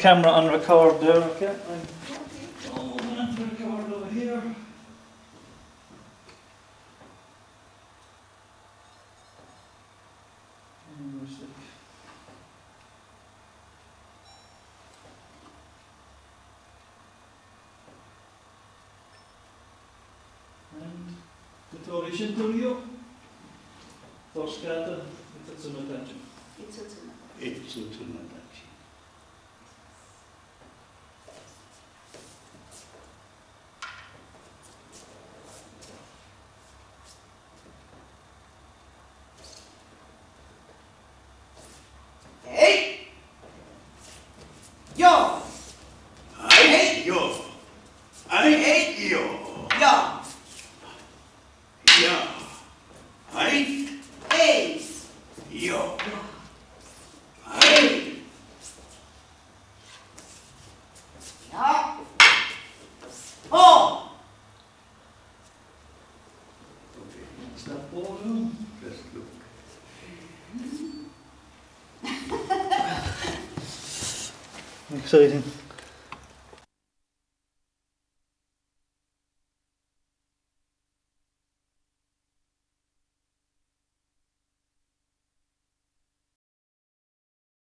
camera on record there, okay? I'm going to record over here. And Katori Shinto Ryu. First kata, it's a Tachi. It's a Hey! Yo! Hey! Yo! Hey! Yo! Yo! Yeah! Hey! Hey! Yo! Hey! Yeah! Oh! Okay, Step forward. just look. Exciting.